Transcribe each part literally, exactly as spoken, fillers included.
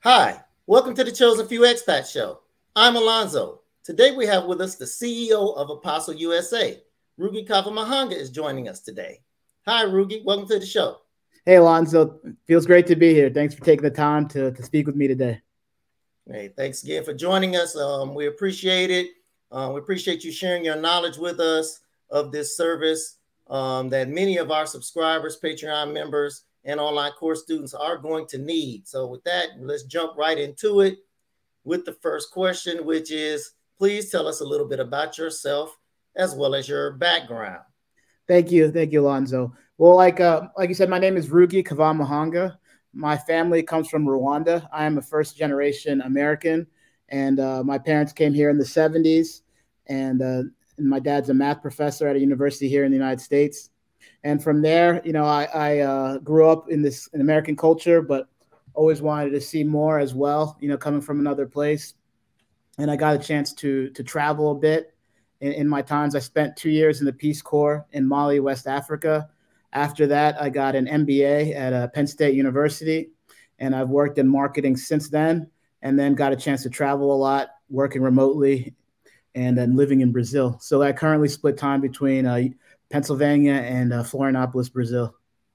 Hi, welcome to the Chosen Few Expat Show. I'm Alonzo. Today we have with us the C E O of Apostle U S A. Rugi Kavamahanga is joining us today. Hi, Rugi. Welcome to the show. Hey, Alonzo. Feels great to be here. Thanks for taking the time to, to speak with me today. Hey, thanks again for joining us. Um, we appreciate it. Uh, we appreciate you sharing your knowledge with us of this service um, that many of our subscribers, Patreon members, and online course students are going to need. So with that, let's jump right into it with the first question, which is, please tell us a little bit about yourself as well as your background. Thank you. Thank you, Alonzo. Well, like uh, like you said, my name is Rugi Kavamahanga. My family comes from Rwanda. I am a first-generation American, and uh, my parents came here in the seventies, and, uh, and my dad's a math professor at a university here in the United States. And from there, you know, I, I uh, grew up in this in American culture, but always wanted to see more as well, you know, coming from another place. And I got a chance to to travel a bit. In, in my times, I spent two years in the Peace Corps in Mali, West Africa. After that, I got an M B A at uh, Penn State University, and I've worked in marketing since then, and then got a chance to travel a lot, working remotely, and then living in Brazil. So I currently split time between uh, Pennsylvania and uh, Florianopolis, Brazil.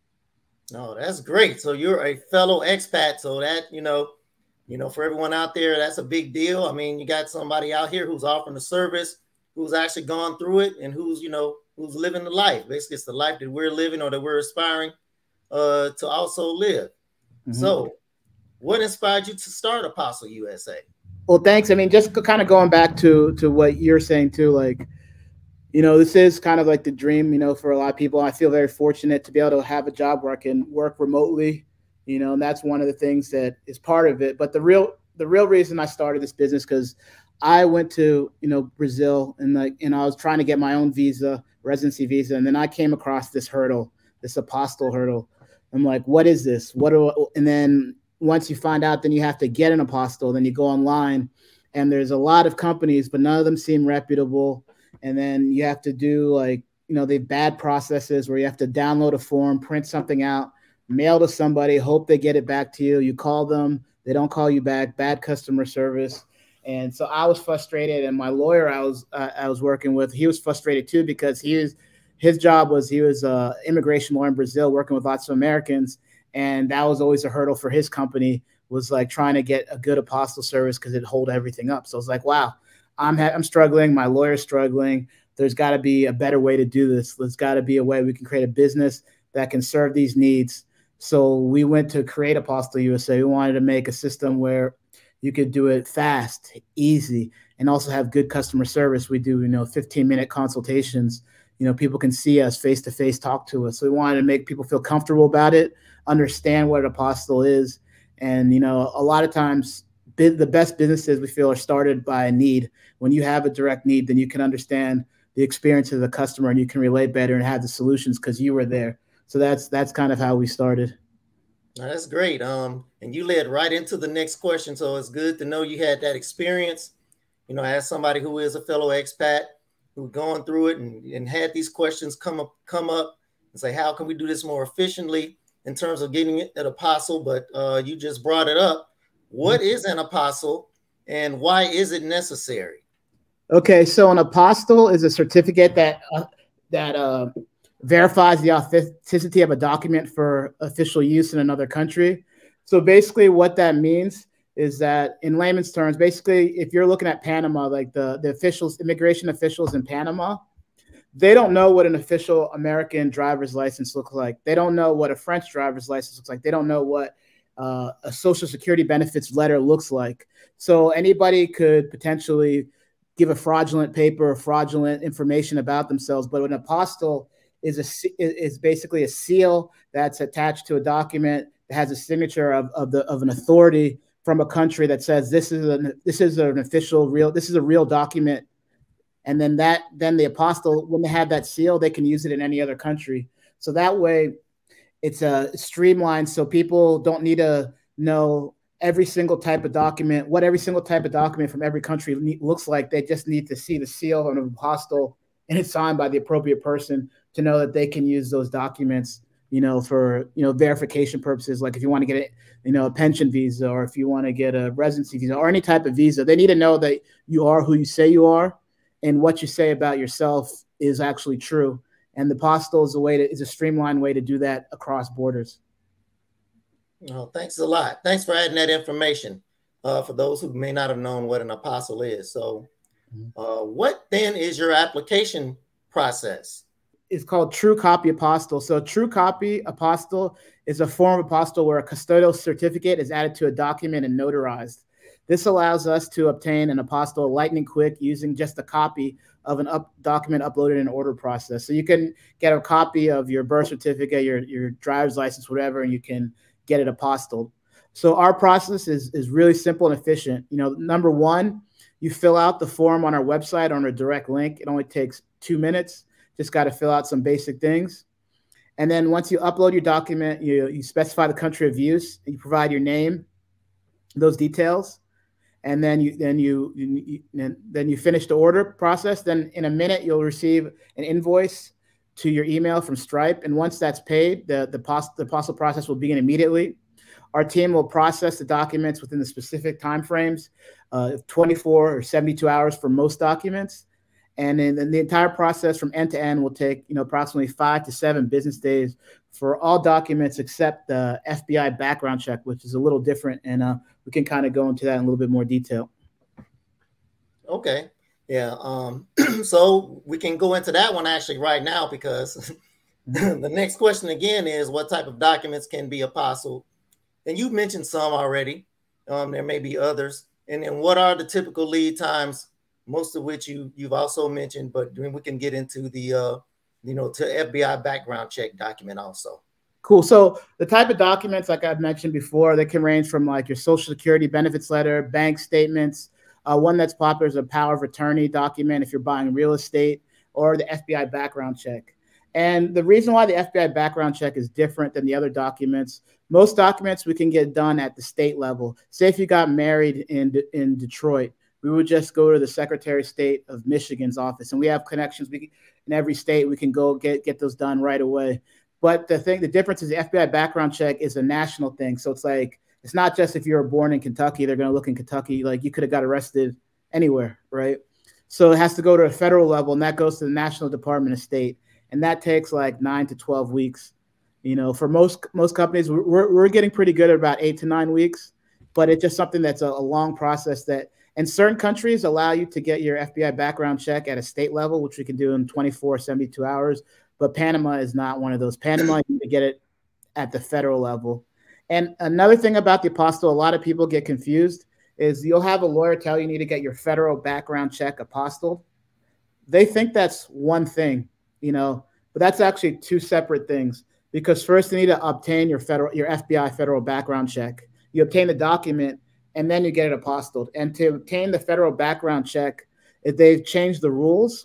Oh, that's great. So you're a fellow expat. So that, you know, you know, for everyone out there, that's a big deal. I mean, you got somebody out here who's offering the service, who's actually gone through it, and who's, you know, who's living the life. Basically, it's the life that we're living or that we're aspiring uh, to also live. Mm-hmm. So what inspired you to start Apostle U S A? Well, thanks. I mean, just kind of going back to, to what you're saying too, like, you know, this is kind of like the dream, you know, for a lot of people. I feel very fortunate to be able to have a job where I can work remotely, you know, and that's one of the things that is part of it. But the real, the real reason I started this business, because I went to, you know, Brazil and like, and I was trying to get my own visa, residency visa. And then I came across this hurdle, this apostle hurdle. I'm like, what is this? What do I, and then once you find out, then you have to get an apostle, then you go online and there's a lot of companies, but none of them seem reputable. And then you have to do like, you know, the bad processes where you have to download a form, print something out, mail to somebody, hope they get it back to you. You call them, they don't call you back, bad customer service. And so I was frustrated, and my lawyer I was uh, I was working with, he was frustrated too, because he was his job was he was a immigration lawyer in Brazil working with lots of Americans, and that was always a hurdle for his company, was like trying to get a good apostle service because it'd hold everything up. So I was like, wow, I'm ha- I'm struggling, my lawyer's struggling. There's got to be a better way to do this. There's got to be a way we can create a business that can serve these needs. So we went to create Apostle U S A. We wanted to make a system where you could do it fast, easy, and also have good customer service. We do, you know, fifteen minute consultations. You know, people can see us face to face, talk to us. So we wanted to make people feel comfortable about it, understand what an apostle is. And, you know, a lot of times the best businesses we feel are started by a need. When you have a direct need, then you can understand the experience of the customer and you can relate better and have the solutions because you were there. So that's, that's kind of how we started. That's great. Um, and you led right into the next question. So it's good to know you had that experience, you know, as somebody who is a fellow expat who's gone through it and, and had these questions come up, come up and say, how can we do this more efficiently in terms of getting it an apostle? But uh, you just brought it up. What is an apostle and why is it necessary? Okay. So an apostle is a certificate that, uh, that, uh, verifies the authenticity of a document for official use in another country. So basically what that means is that in layman's terms, basically, if you're looking at Panama, like the, the officials, immigration officials in Panama, they don't know what an official American driver's license looks like. They don't know what a French driver's license looks like. They don't know what uh, a social security benefits letter looks like. So anybody could potentially give a fraudulent paper or fraudulent information about themselves, but an apostle is a is basically a seal that's attached to a document that has a signature of, of the of an authority from a country that says this is an this is an official real this is a real document. And then that then the apostle, when they have that seal, they can use it in any other country. So that way it's a uh, streamlined, so people don't need to know every single type of document, what every single type of document from every country looks like. They just need to see the seal of an apostle and it's signed by the appropriate person to know that they can use those documents you know, for, you know, verification purposes. Like if you want to get a, you know, a pension visa, or if you want to get a residency visa or any type of visa, they need to know that you are who you say you are and what you say about yourself is actually true. And the apostille is a way to, is a streamlined way to do that across borders. Oh, thanks a lot. Thanks for adding that information uh, for those who may not have known what an apostille is. So uh, what then is your application process? It's called True Copy Apostille. So True Copy Apostille is a form of apostille where a custodial certificate is added to a document and notarized. This allows us to obtain an apostille lightning quick using just a copy of an up document uploaded in order process. So you can get a copy of your birth certificate, your, your driver's license, whatever, and you can get it apostilled. So our process is, is really simple and efficient. You know, number one, you fill out the form on our website on a direct link. It only takes two minutes. Just got to fill out some basic things. And then once you upload your document, you, you specify the country of use, you provide your name, those details. And then you then you, you, you then you finish the order process. Then in a minute, you'll receive an invoice to your email from Stripe. And once that's paid, the, the, post, the apostille process will begin immediately. Our team will process the documents within the specific timeframes, uh, twenty-four or seventy-two hours for most documents. And then, then the entire process from end to end will take, you know, approximately five to seven business days for all documents except the F B I background check, which is a little different. And uh, we can kind of go into that in a little bit more detail. Okay. Yeah. Um, so we can go into that one actually right now, because the next question again is what type of documents can be apostilled? And you mentioned some already. Um, there may be others. And then what are the typical lead times, most of which you, you've also mentioned, but then we can get into the, uh, you know, to F B I background check document also. Cool. So the type of documents, like I've mentioned before, they can range from like your Social Security benefits letter, bank statements. Uh, one that's popular is a power of attorney document if you're buying real estate, or the F B I background check. And the reason why the F B I background check is different than the other documents, most documents we can get done at the state level. Say if you got married in, in Detroit, we would just go to the Secretary of State of Michigan's office, and we have connections we can, in every state. We can go get, get those done right away. But the thing, the difference is the F B I background check is a national thing. So it's like, it's not just if you were born in Kentucky, they're going to look in Kentucky. Like you could have got arrested anywhere, right? So it has to go to a federal level, and that goes to the National Department of State. And that takes like nine to twelve weeks. You know, for most most companies, we're, we're getting pretty good at about eight to nine weeks. But it's just something that's a, a long process that, and certain countries allow you to get your F B I background check at a state level, which we can do in twenty-four, seventy-two hours. But Panama is not one of those. Panama, you need to get it at the federal level. And another thing about the apostille, a lot of people get confused, is you'll have a lawyer tell you you need to get your federal background check apostilled. They think that's one thing, you know, but that's actually two separate things. Because first you need to obtain your federal, your F B I federal background check. You obtain the document, and then you get it apostilled. And to obtain the federal background check, they've changed the rules.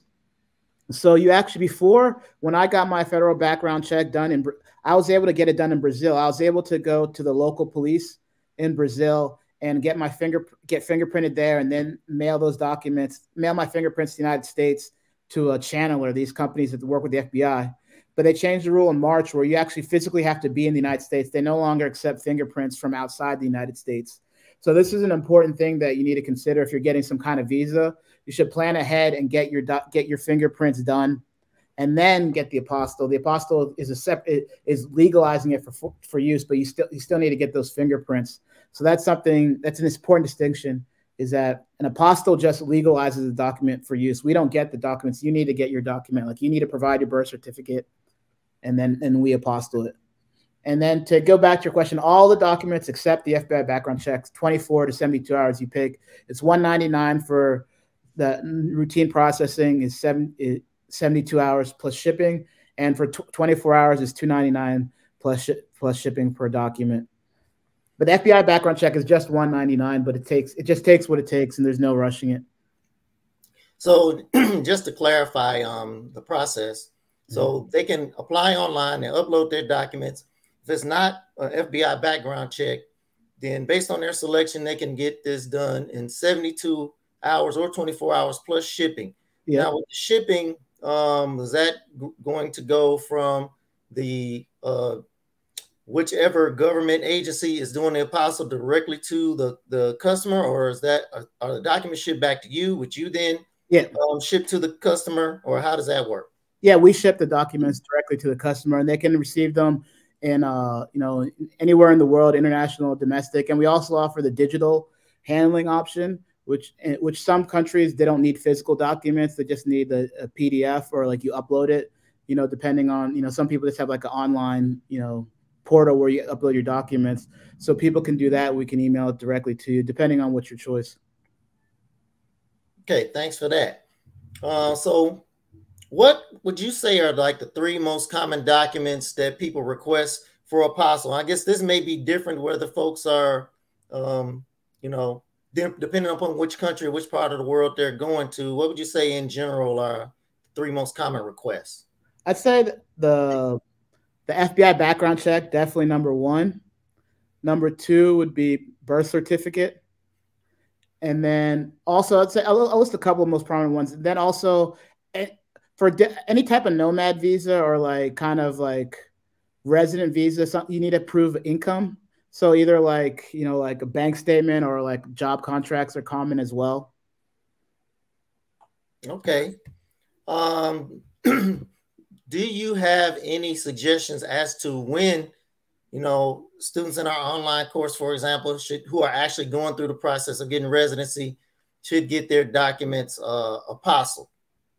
So you actually, before, when I got my federal background check done, in, I was able to get it done in Brazil. I was able to go to the local police in Brazil and get my finger, get fingerprinted there, and then mail those documents, mail my fingerprints to the United States to a channeler, these companies that work with the F B I. But they changed the rule in March where you actually physically have to be in the United States. They no longer accept fingerprints from outside the United States. So this is an important thing that you need to consider if you're getting some kind of visa. You should plan ahead and get your get your fingerprints done, and then get the apostille. The apostille is a separate is legalizing it for for use, but you still you still need to get those fingerprints. So that's something that's an important distinction. Is that an apostille just legalizes the document for use. We don't get the documents. You need to get your document. Like you need to provide your birth certificate, and then and we apostille it. And then to go back to your question, all the documents except the F B I background checks, twenty-four to seventy-two hours you pick. It's one ninety-nine for the routine processing, is seven, is seventy-two hours plus shipping. And for twenty-four hours is two ninety-nine plus, sh plus shipping per document. But the F B I background check is just one ninety-nine, but it takes it just takes what it takes, and there's no rushing it. So just to clarify um, the process, so mm-hmm. they can apply online and upload their documents. If it's not an F B I background check, then based on their selection, they can get this done in seventy-two hours or twenty-four hours plus shipping. Yeah. Now with the shipping, um, is that going to go from the uh, whichever government agency is doing the apostle directly to the, the customer, or is that, are, are the documents shipped back to you, which you then yeah. um, ship to the customer, or how does that work? Yeah, we ship the documents directly to the customer, and they can receive them in, uh, you know, anywhere in the world, international, domestic. And we also offer the digital handling option, which, which some countries, they don't need physical documents. They just need a, a P D F, or like you upload it, you know, depending on, you know, some people just have like an online, you know, portal where you upload your documents. So people can do that. We can email it directly to you, depending on what's your choice. Okay, thanks for that. Uh, so what would you say are like the three most common documents that people request for apostle? I guess this may be different where the folks are, um, you know, de depending upon which country, which part of the world they're going to. What would you say in general are the three most common requests? I'd say the The F B I background check, definitely number one. Number two would be birth certificate. And then also, I'd say I'll, I'll list a couple of most prominent ones. Then also, for any type of nomad visa or like kind of like resident visa, you need to prove income. So either like, you know, like a bank statement or like job contracts are common as well. Okay. Um, do you have any suggestions as to when, you know, students in our online course, for example, should, who are actually going through the process of getting residency, should get their documents uh, apostle?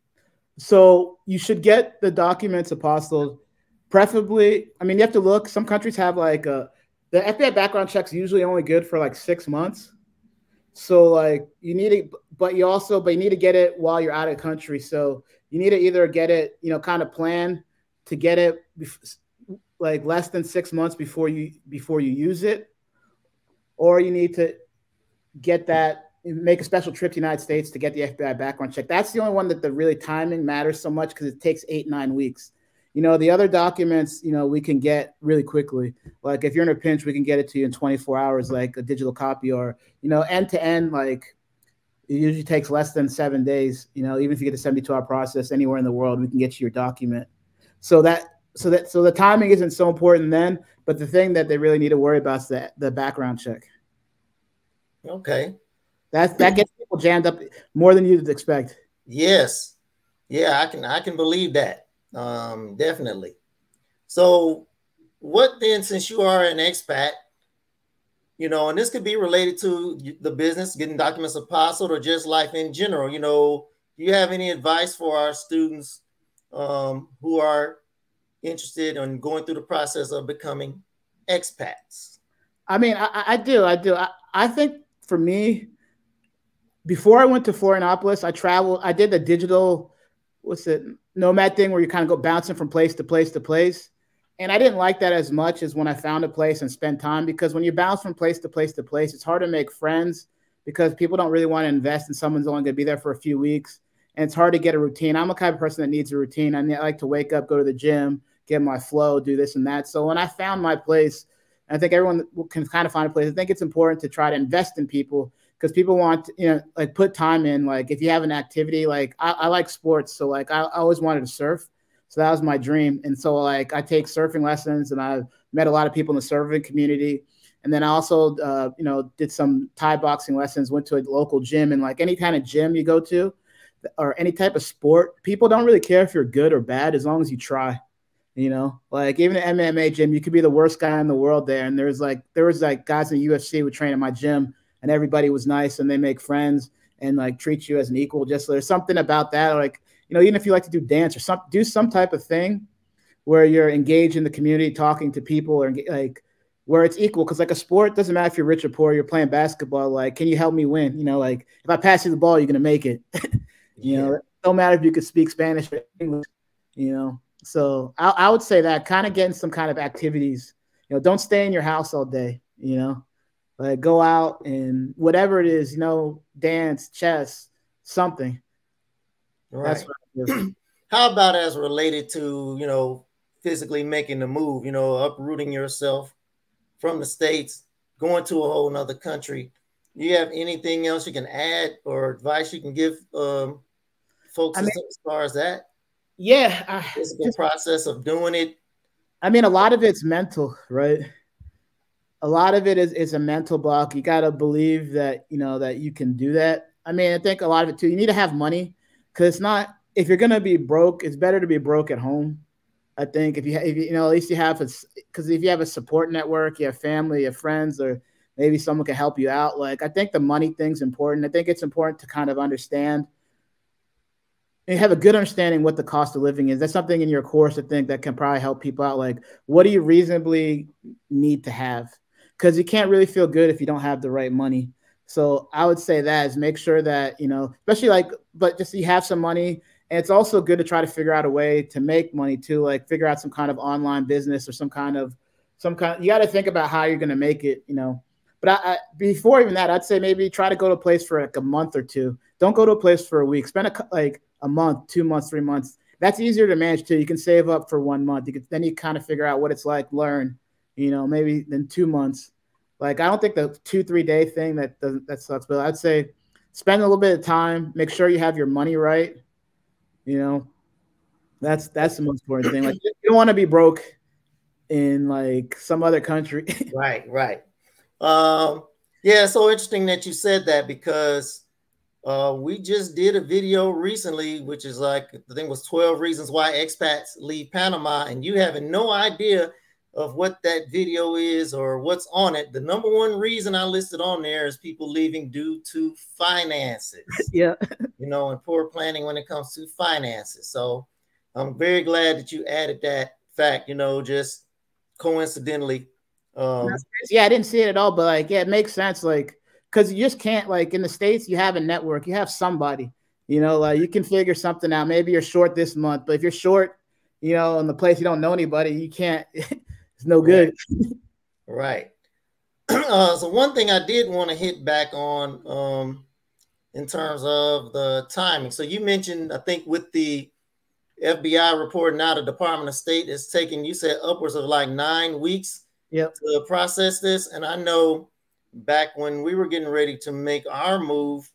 So you should get the documents apostled, preferably. I mean, you have to look. Some countries have like a, the F B I background check's usually only good for like six months. So like you need it, but you also, but you need to get it while you're out of the country. So you need to either get it, you know, kind of plan to get it like less than six months before you, before you use it, or you need to get that, make a special trip to the United States to get the F B I background check. That's the only one that the really timing matters so much, because it takes eight, nine weeks. You know, the other documents, you know, we can get really quickly. Like if you're in a pinch, we can get it to you in twenty-four hours, like a digital copy, or, you know, end to end, like it usually takes less than seven days. You know, even if you get a seventy-two hour process anywhere in the world, we can get you your document. So that, so that, so the timing isn't so important then, but the thing that they really need to worry about is the, the background check. Okay. That's, that gets people jammed up more than you'd expect. Yes. Yeah, I can, I can believe that. Um, definitely. So what then, since you are an expat, you know, and this could be related to the business, getting documents apostled, or just life in general, you know, do you have any advice for our students um, who are interested in going through the process of becoming expats? I mean, I, I do, I do. I, I think for me, before I went to Florianopolis, I traveled, I did the digital, what's it, nomad thing where you kind of go bouncing from place to place to place. And I didn't like that as much as when I found a place and spent time, because when you bounce from place to place to place, it's hard to make friends because people don't really want to invest in someone's only going to be there for a few weeks. And it's hard to get a routine. I'm a kind of person that needs a routine. I like to wake up, go to the gym, get my flow, do this and that. So when I found my place, I think everyone can kind of find a place. I think it's important to try to invest in people, because people want to, you know, like put time in. Like if you have an activity, like I, I like sports. So like I, I always wanted to surf. So that was my dream. And so like I take surfing lessons, and I met a lot of people in the surfing community. And then I also, uh, you know, did some Thai boxing lessons, went to a local gym, and like any kind of gym you go to or any type of sport, people don't really care if you're good or bad as long as you try. You know, like even an M M A gym, you could be the worst guy in the world there. And there's like, there was like guys in the U F C would train at my gym, and everybody was nice, and they make friends and like treat you as an equal. Just there's something about that. Like, you know, even if you like to do dance or some, do some type of thing where you're engaged in the community, talking to people, or like where it's equal. Cause like a sport, doesn't matter if you're rich or poor, you're playing basketball. Like, can you help me win? You know, like if I pass you the ball, you're going to make it. you yeah. know, it don't matter if you could speak Spanish or English, you know? So I, I would say that kind of getting some kind of activities, you know, don't stay in your house all day, you know, like go out and whatever it is, you know, dance, chess, something. Right. That's what I do. How about as related to, you know, physically making the move, you know, uprooting yourself from the States, going to a whole nother country? Do you have anything else you can add or advice you can give um, folks I mean, as far as that? Yeah. I, physical just, process of doing it I mean, a lot of it's mental, right? A lot of it is is a mental block. You got to believe that you know that you can do that. I mean, I think a lot of it too. You need to have money because it's not if you're gonna be broke, it's better to be broke at home. I think if you if you, you know at least you have a because if you have a support network, you have family, you have friends, or maybe someone can help you out. Like I think the money thing's important. I think it's important to kind of understand and have a good understanding what the cost of living is. That's something in your course I think that can probably help people out. Like, what do you reasonably need to have? Because you can't really feel good if you don't have the right money. So I would say that is make sure that, you know, especially like, but just you have some money. And it's also good to try to figure out a way to make money too, like figure out some kind of online business or some kind of, some kind, you got to think about how you're going to make it, you know. But I, I, before even that, I'd say maybe try to go to a place for like a month or two. Don't go to a place for a week. Spend a, like a month, two months, three months. That's easier to manage too. You can save up for one month. You can, then you kind of figure out what it's like, learn, you know, maybe then two months. Like, I don't think the two, three day thing that doesn't, that sucks, but I'd say spend a little bit of time, make sure you have your money right. You know, that's, that's the most important thing. Like, you don't want to be broke in like some other country. Right, right. Um, yeah, it's so interesting that you said that because uh, we just did a video recently, which is like, I think it was twelve reasons why expats leave Panama, and you having no idea of what that video is or what's on it. The number one reason I listed on there is people leaving due to finances. Yeah. You know, and poor planning when it comes to finances. So I'm very glad that you added that fact, you know, just coincidentally. Um, yeah, I didn't see it at all, but like, yeah, it makes sense. Like, because you just can't, like, in the States, you have a network, you have somebody, you know, like you can figure something out. Maybe you're short this month, but if you're short, you know, in the place you don't know anybody, you can't, it's no good. Right. Uh, so one thing I did want to hit back on um, in terms of the timing. So you mentioned, I think with the F B I reporting out, the Department of State is taking, you said upwards of like nine weeks yep. to process this. And I know back when we were getting ready to make our move,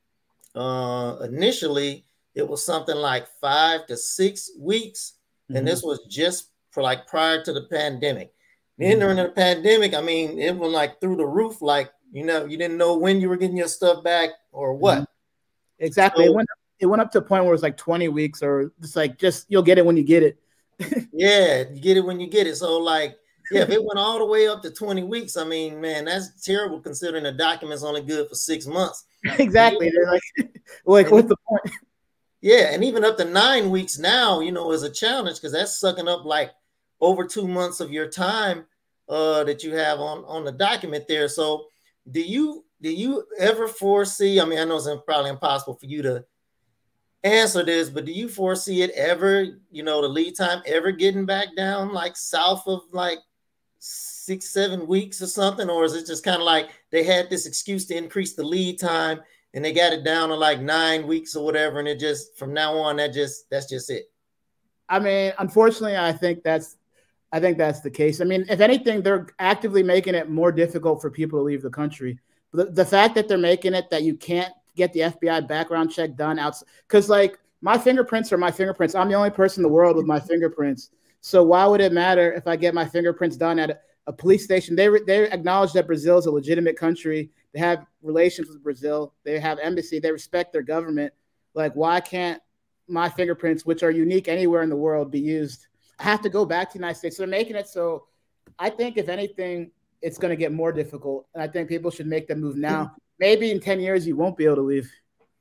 uh, initially, it was something like five to six weeks. Mm-hmm. And this was just for like prior to the pandemic. Then during the pandemic, I mean, it was like through the roof, like, you know, you didn't know when you were getting your stuff back or what. Mm-hmm. Exactly. So, it, went, it went up to a point where it was like twenty weeks or just like, just you'll get it when you get it. Yeah, you get it when you get it. So like, yeah, if it went all the way up to twenty weeks, I mean, man, that's terrible considering the document's only good for six months. Exactly. They're like, like what's the point? Yeah, and even up to nine weeks now, you know, is a challenge because that's sucking up like over two months of your time uh, that you have on, on the document there. So do you do you ever foresee, I mean, I know it's probably impossible for you to answer this, but do you foresee it ever, you know, the lead time ever getting back down like south of like six, seven weeks or something? Or is it just kind of like they had this excuse to increase the lead time and they got it down to like nine weeks or whatever, and it just from now on that just that's just it? I mean, unfortunately, I think that's I think that's the case. I mean, if anything, they're actively making it more difficult for people to leave the country. The, the fact that they're making it that you can't get the F B I background check done out, because like my fingerprints are my fingerprints. I'm the only person in the world with my fingerprints. So why would it matter if I get my fingerprints done at a, a police station? They they acknowledge that Brazil is a legitimate country. They have relations with Brazil. They have embassy. They respect their government. Like, why can't my fingerprints, which are unique anywhere in the world, be used? I have to go back to the United States. So they're making it so I think, if anything, it's going to get more difficult. And I think people should make the move now. Maybe in ten years, you won't be able to leave.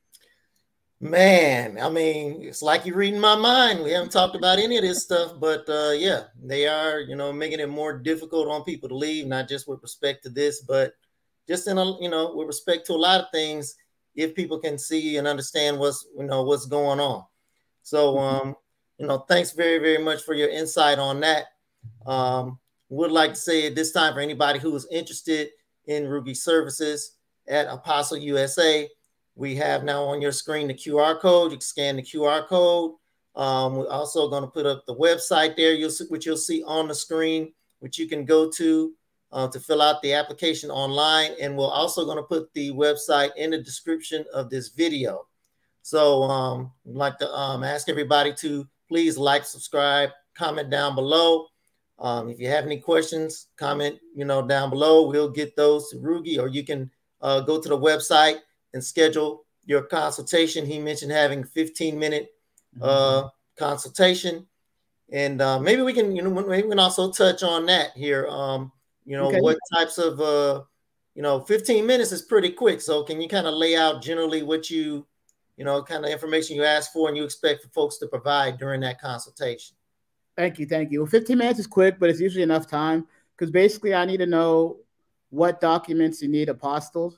Man, I mean, it's like you're reading my mind. We haven't talked about any of this stuff, but uh, yeah, they are, you know, making it more difficult on people to leave, not just with respect to this, but just in a, you know, with respect to a lot of things, if people can see and understand what's, you know, what's going on. So, um, you know, thanks very, very much for your insight on that. Um, would like to say at this time for anybody who is interested in Ruby services at Apostle U S A, we have now on your screen the Q R code. You can scan the Q R code. Um, we're also going to put up the website there, you'll see, which you'll see on the screen, which you can go to uh, to fill out the application online. And we're also going to put the website in the description of this video. So um, I'd like to um, ask everybody to please like, subscribe, comment down below. Um, if you have any questions, comment, you know, down below. We'll get those to Rugi, or you can uh, go to the website and schedule your consultation. He mentioned having fifteen minute uh, consultation, and uh, maybe we can, you know, maybe we can also touch on that here. Um, you know, okay. What types of, uh, you know, fifteen minutes is pretty quick. So can you kind of lay out generally what you, you know, kind of information you ask for and you expect for folks to provide during that consultation? Thank you. Thank you. Well, fifteen minutes is quick, but it's usually enough time because basically I need to know what documents you need apostilled,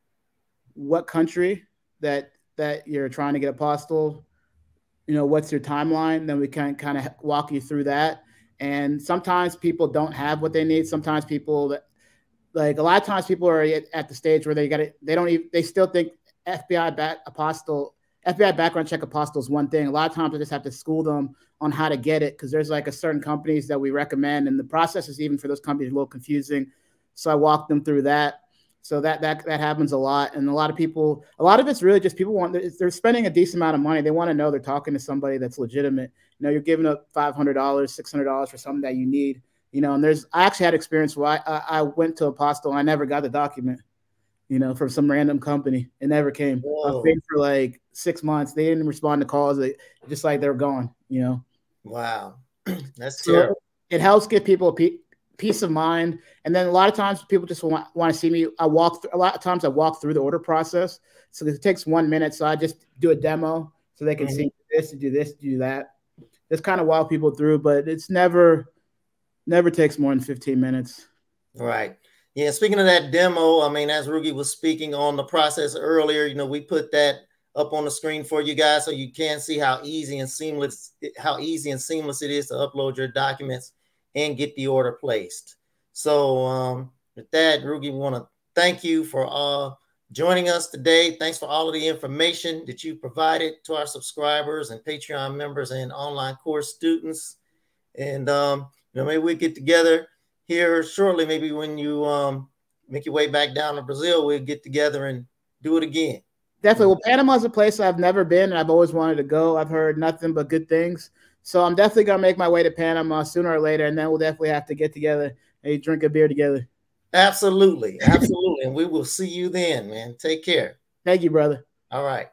what country that that you're trying to get apostilled, you know, what's your timeline. Then we can kind of walk you through that. And sometimes people don't have what they need. Sometimes people that, like a lot of times people are at, at the stage where they got it. They don't even, they still think F B I back apostille, F B I background check apostille is one thing. A lot of times I just have to school them on how to get it, because there's like a certain companies that we recommend, and the process is even for those companies a little confusing. So I walk them through that. So that that that happens a lot, and a lot of people, a lot of it's really just people want, they're spending a decent amount of money. They want to know they're talking to somebody that's legitimate. You know, you're giving up five hundred dollars, six hundred dollars for something that you need. You know, and there's, I actually had experience where I, I, I went to apostille and I never got the document. You know, from some random company, it never came. Whoa. I was waiting for like six months. They didn't respond to calls. They just like they're gone. You know. Wow, that's so terrible. It helps give people a peace of mind. And then a lot of times people just want, want to see me. I walk through, a lot of times I walk through the order process. So it takes one minute. So I just do a demo so they can mm-hmm. see this, do this, do that. Just kind of walk people through, but it's never, never takes more than fifteen minutes. Right. Yeah. Speaking of that demo, I mean, as Rugi was speaking on the process earlier, you know, we put that up on the screen for you guys so you can see how easy and seamless, how easy and seamless it is to upload your documents and get the order placed. So um, with that, Rugi, we want to thank you for uh, joining us today. Thanks for all of the information that you provided to our subscribers and Patreon members and online course students. And um, you know, maybe we get together here shortly. Maybe when you um, make your way back down to Brazil, we'll get together and do it again. Definitely. Well, Panama is a place I've never been, and I've always wanted to go. I've heard nothing but good things. So I'm definitely going to make my way to Panama sooner or later, and then we'll definitely have to get together and drink a beer together. Absolutely. Absolutely. And we will see you then, man. Take care. Thank you, brother. All right.